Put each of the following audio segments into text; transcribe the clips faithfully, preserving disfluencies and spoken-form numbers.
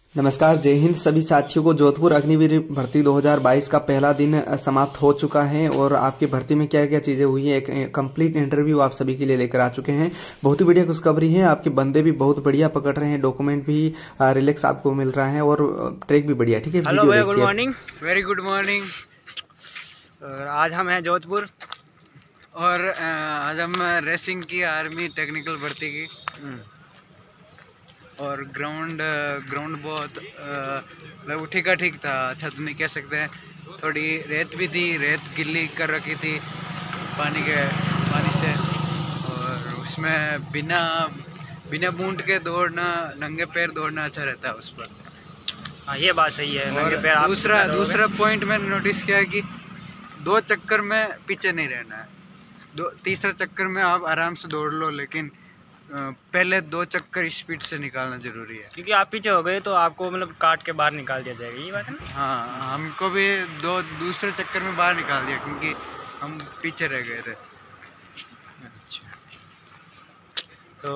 नमस्कार, जय हिंद सभी साथियों को। जोधपुर अग्निवीर भर्ती दो हज़ार बाईस का पहला दिन समाप्त हो चुका है और आपकी भर्ती में क्या क्या चीज़ें हुई हैं, एक कंप्लीट इंटरव्यू आप सभी के लिए लेकर आ चुके हैं। बहुत ही बढ़िया खुशखबरी है, आपके बंदे भी बहुत बढ़िया पकड़ रहे हैं, डॉक्यूमेंट भी रिलैक्स आपको मिल रहा है और ट्रैक भी बढ़िया। ठीक है, हेलो भैया, good morning, very good morning. आज हम हैं जोधपुर और आज हम रेसिंग की, आर्मी टेक्निकल भर्ती की। और ग्राउंड ग्राउंड बहुत मतलब ठीक का ठीक था, अच्छा तो नहीं कह सकते हैं। थोड़ी रेत भी थी, रेत गिल्ली कर रखी थी पानी के पानी से, और उसमें बिना बिना बूट के दौड़ना, नंगे पैर दौड़ना अच्छा रहता है उस पर। हाँ, ये बात सही है। और नंगे पैर आप दूसरा दूसरा पॉइंट मैंने नोटिस किया है कि दो चक्कर में पीछे नहीं रहना है। दो तीसरा चक्कर में आप आराम से दौड़ लो, लेकिन पहले दो चक्कर स्पीड से निकालना जरूरी है, क्योंकि आप पीछे हो गए तो आपको मतलब काट के बाहर निकाल दिया जाएगा। ये बात है ना। हाँ, हमको भी दो दूसरे चक्कर में बाहर निकाल दिया क्योंकि हम पीछे रह गए थे। अच्छा, तो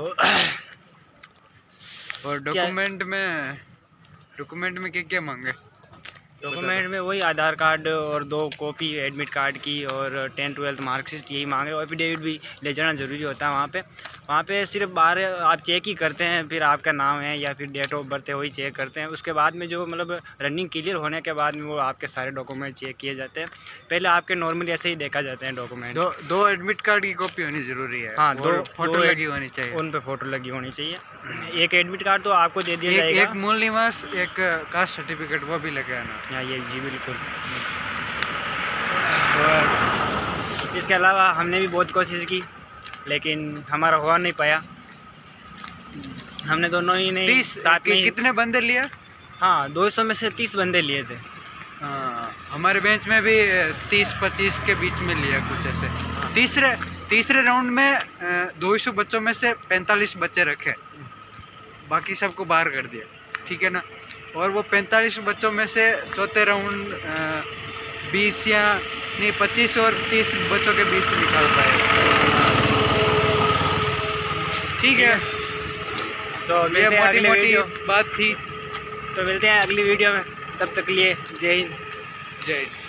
और डॉक्यूमेंट में डॉक्यूमेंट में क्या क्या मांगे? डॉक्यूमेंट में वही आधार कार्ड और दो कॉपी एडमिट कार्ड की और टेंथ ट्वेल्थ मार्कशीट, यही मांगे। और एफिडेविट भी ले जाना ज़रूरी होता है वहाँ पे। वहाँ पे सिर्फ बाहर आप चेक ही करते हैं, फिर आपका नाम है या फिर डेट ऑफ बर्थ है वही चेक करते हैं। उसके बाद में जो मतलब रनिंग क्लियर होने के बाद में वो आपके सारे डॉक्यूमेंट चेक किए जाते हैं। पहले आपके नॉर्मली ऐसे ही देखा जाते हैं डॉक्यूमेंट। दो दो एडमिट कार्ड की कॉपी होनी ज़रूरी है। हाँ, दो फोटो लगी होनी चाहिए, उन पे फोटो लगी होनी चाहिए। एक एडमिट कार्ड तो आपको दे दिया जाएगा। एक मूल निवास, एक कास्ट सर्टिफिकेट, वो भी लगे आना। हाँ, ये जी बिल्कुल। और इसके अलावा हमने भी बहुत कोशिश की लेकिन हमारा हुआ नहीं पाया। हमने दोनों ही नहीं साथ में। कितने बंदे लिया? हाँ, दो सौ में से तीस बंदे लिए थे। हाँ, हमारे बेंच में भी तीस पच्चीस के बीच में लिया कुछ ऐसे। तीसरे तीसरे राउंड में दो सौ बच्चों में से पैंतालीस बच्चे रखे, बाकी सबको बाहर कर दिया। ठीक है ना। और वो पैंतालीस बच्चों में से चौथे राउंड बीस या नहीं पच्चीस और तीस बच्चों के बीच निकाल पाए। ठीक है, तो ये मोटी मोटी बात थी। तो मिलते हैं अगली वीडियो में, तब तक के लिए जय हिंद। जय हिंद।